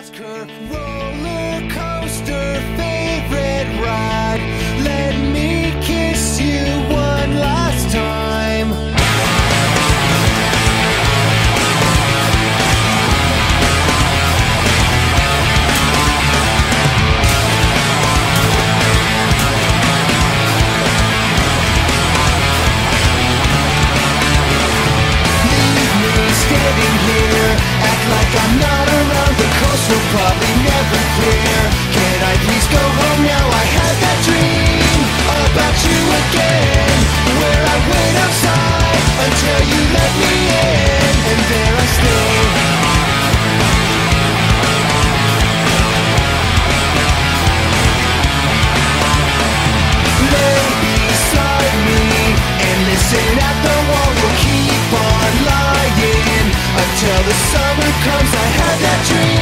Ask her roller coaster favorite ride. Let me kiss you one last time. Leave me standing here, act like I'm not around. The coast will probably never clear. Can I please go home now? I had that dream about you again, where I went outside until you let me in, and there I stay. Lay beside me and listen at the wall. We'll keep on lying until the summer comes. I had that dream